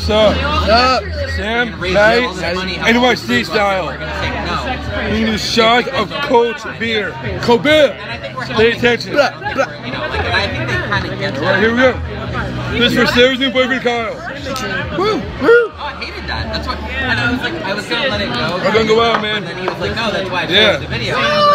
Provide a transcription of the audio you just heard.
What's up? Sam, Matt, NYC style. We need a shot of cold beer. Cold beer. Pay attention. Alright, here we go. This is for Sarah's new boyfriend, Kyle. Woo! Woo! Oh, I hated that. That's what. And I was like, I was gonna let it go. I'm gonna go out, man. And then he was like, no, that's why I posted the video.